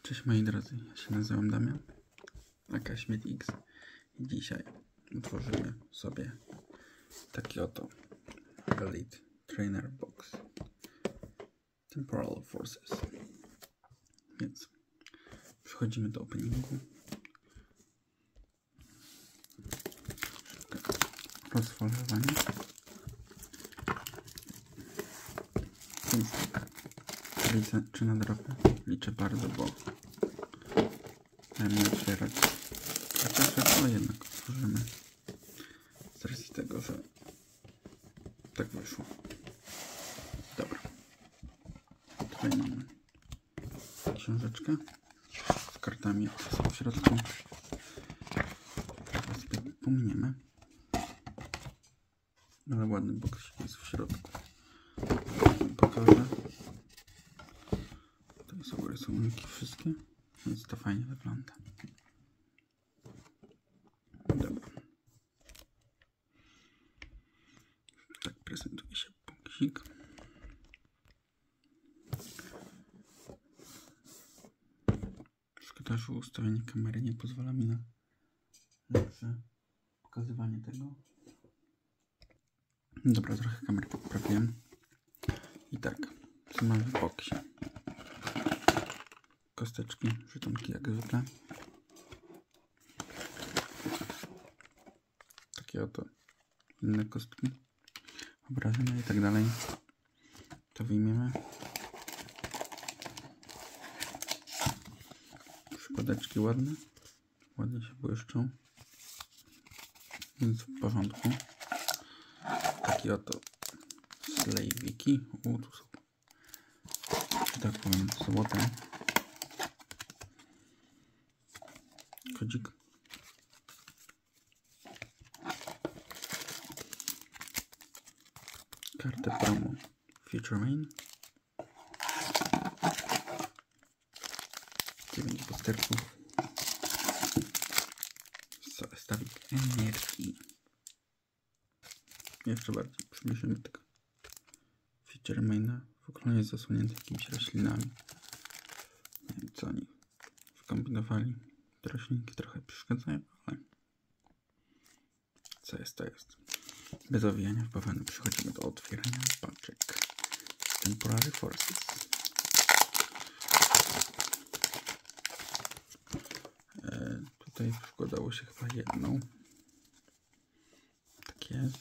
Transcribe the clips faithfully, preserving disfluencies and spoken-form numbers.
Cześć moi drodzy, ja się nazywam Damian, aka SmithX i dzisiaj utworzymy sobie taki oto Elite Trainer Box Temporal Forces. Więc przechodzimy do openingu. Rozfalowanie. Więc tak, liczę czy na drobę. Liczę bardzo, bo dajmy otwierać. Ale jednak otworzymy z racji tego, że tak wyszło. Dobra. Tutaj mamy książeczkę z kartami w środku. Teraz sobie pominiemy. Ale ładny boksik jest w środku. Pokażę. Tutaj są rysunki wszystkie, więc to fajnie wygląda. Dobra. Tak prezentuje się boksik. Szkoda, że ustawienie kamery nie pozwala mi na lepsze pokazywanie tego. Dobra, trochę kamerę poprawiłem. I tak, co mamy w boksie? Kosteczki, żetonki jak zwykle. Takie oto inne kostki, obrażenia i tak dalej. To wyjmiemy. Przykładeczki ładne, ładnie się błyszczą, więc w porządku. Taki oto slejwiki. U, tu są, że tak powiem, złote. Kodzik. Kartę promo Future Main. dziewięć posterków. Stawik energii. Jeszcze bardziej przybliżymy tego Future Maina. W ogóle jest zasłonięty jakimiś roślinami. Nie wiem, co oni wykombinowali. Te roślinki trochę przeszkadzają, ale co jest, to jest. Bez owijania w bawełnę przechodzimy do otwierania paczek Temporary Forces. E, tutaj przykładało się chyba jedną. Tak jest.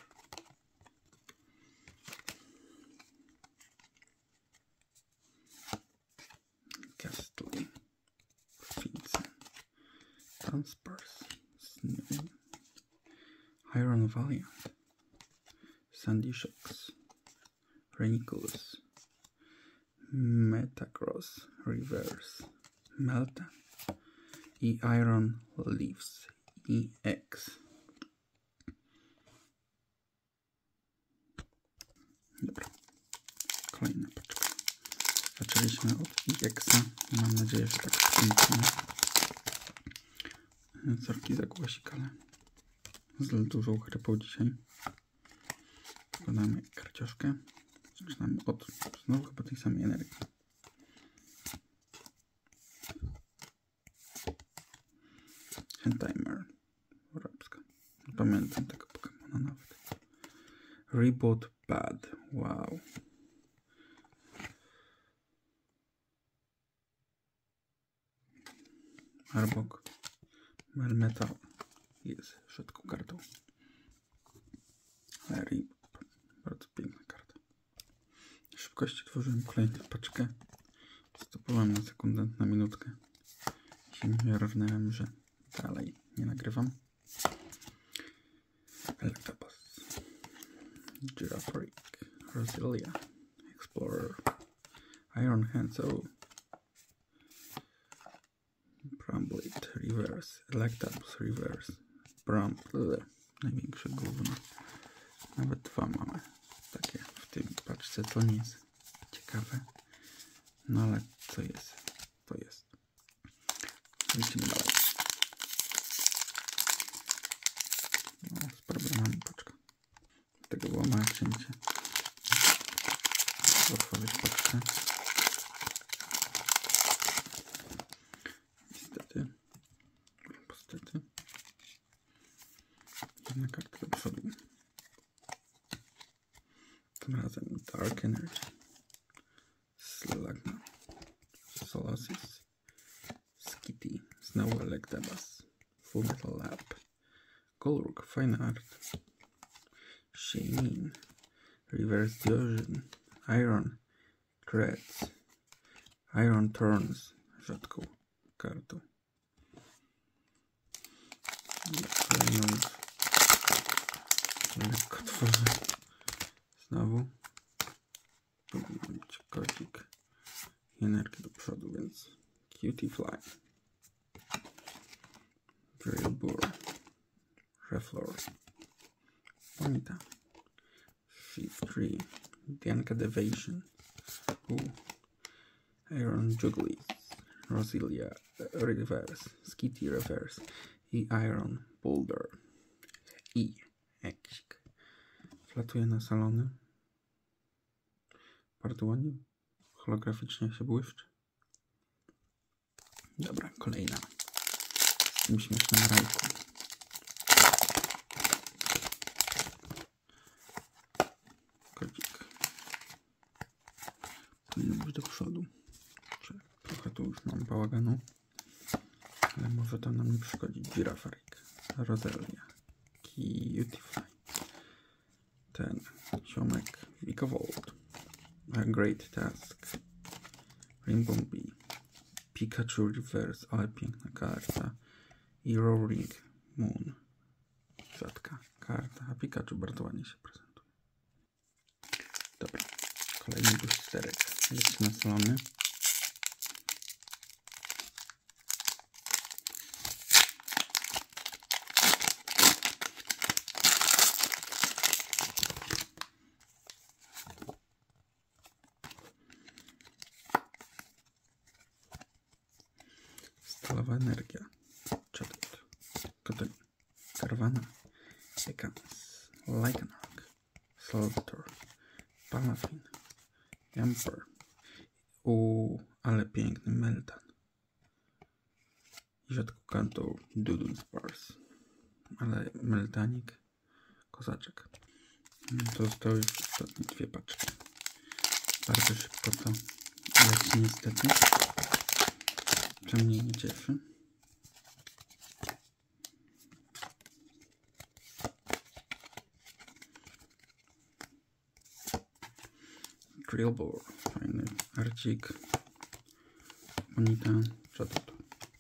Castle, Fince, Transpers, Snow, Iron Valiant, Sandy Shocks, Reniculus, Metacross Reverse, Melta i Iron Leaves E X. Dobra, kolejna paczka. Zaczęliśmy od E X-a. Mam nadzieję, że tak skończymy. Sorki za głosik, ale z dużą chrypą dzisiaj. Podamy karcioszkę. Zaczynamy od znowu chyba tej samej energii. Handtimer. Arabska. Nie pamiętam tego Pokemona nawet. Reboot Pad. Wow. Arbok. Melmetal jest rzadką kartą. Ale Reboot. Bardzo piękna karta. W szybkości tworzyłem kolejną paczkę. Stopowałem na sekundę, na minutkę. I się nie równałem, że dalej nie nagrywam. Electabuzz. Girafarig. Roselia. Explorer. Iron Hands. Bramblade Reverse. Electabuzz Reverse. Bramble. Największe gówno. Nawet dwa mamy. Takie w tym paczce, to nie jest ciekawe. No ale co jest, to jest. Lecimy dalej. No, z problemami paczka. Tego było małe cięcie. Otworzyć paczkę. Jedna karta do przodu. Tym razem Dark Energy, Slugma, Solasis, Skitty, Snow Electabuzz, Full Metal Lab, Golurk, Fine Art, Shaymin, Reverse Diorgen, Iron Creds, Iron Thorns, rzadką kartą. Kolejną lekko tworzę. Znowu powinien być kodzik i energię do przodu, więc Cutiefly, Drillbur, Reflor, Bonita, Shift tree, Dianca Deviation, Iron Juggly, Roselia Reverse, Skitty Reverse i Iron Boulder. I eksik. Wlatuje na salony. Bardzo ładnie. Holograficznie się błyszczy. Dobra, kolejna. Z tym śmiesznym rajku. Kodzik. Powinien być do przodu. Trochę tu już mam bałaganu. Ale może to nam nie przeszkodzi. Girafarik, Roselia, Cutiefly, ten ziomek Vikavolt, A Great Task, Rimbombi, Pikachu Reverse, ale piękna karta, i Roaring Moon, rzadka karta, a Pikachu bardzo ładnie się prezentuje. Dobra, kolejny boosterek, leci na salony. Stalowa energia, Chatot, Kotoń, Karwana, Ekans, Lycanroc, Salvator, Palafin, Jumper. Uuu, ale piękny Meltan. I rzadko kartą Dudunsparce, ale Meltanik, kozaczek. To zostały już ostatnie dwie paczki. Bardzo szybko to leci niestety. Co mnie nie cieszy. Drillbur, fajny arcik. Bonita, Chatot,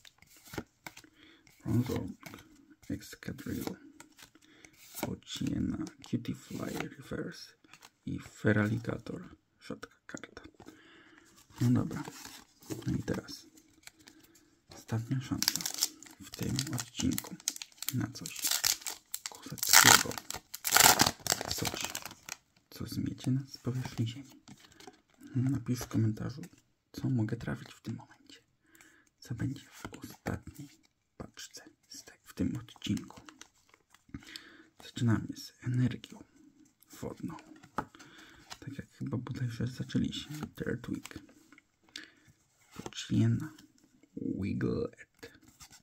Bronzorg, Excadrill, Pochiena, Cutiefly Reverse i Feraligatr, rzadka karta. No dobra, no i teraz ostatnia szansa w tym odcinku na coś kozackiego, coś, co zmiecie nas z powierzchni ziemi. Napisz w komentarzu, co mogę trafić w tym momencie, co będzie w ostatniej paczce w tym odcinku. Zaczynamy z energią wodną, tak jak chyba bodajże zaczęliśmy. Dirtwig, Pochiena, Wiglet,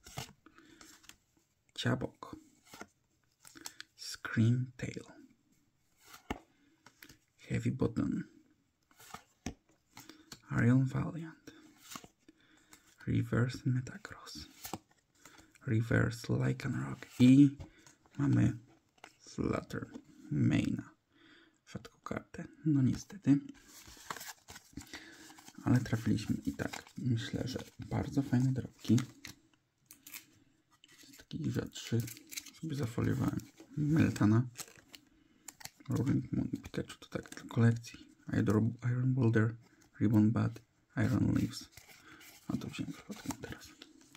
Ciabok, Screamtail, Heavy Button, Ariel Valiant, Reverse Metagross, Reverse Lycanroc i mamy Flutter Maina. Rzadką kartę, no niestety. Ale trafiliśmy i tak. Myślę, że bardzo fajne drobki. Z takich rzadszych sobie zafoliowałem Meltana, Roaring Moon, Pikachu to tak dla kolekcji. Iron Boulder, Ribbon Bud, Iron Leaves. A to wziąłem przypadkiem teraz.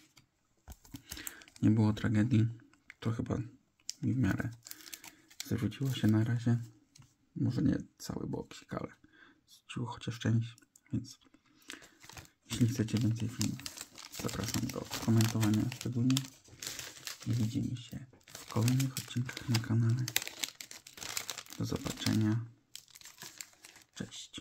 Nie było tragedii. To chyba mi w miarę zwróciło się na razie. Może nie cały boksik, ale zwróciło chociaż część. Więc jeśli chcecie więcej filmów, zapraszam do komentowania szczególnie. I widzimy się w kolejnych odcinkach na kanale. Do zobaczenia. Cześć.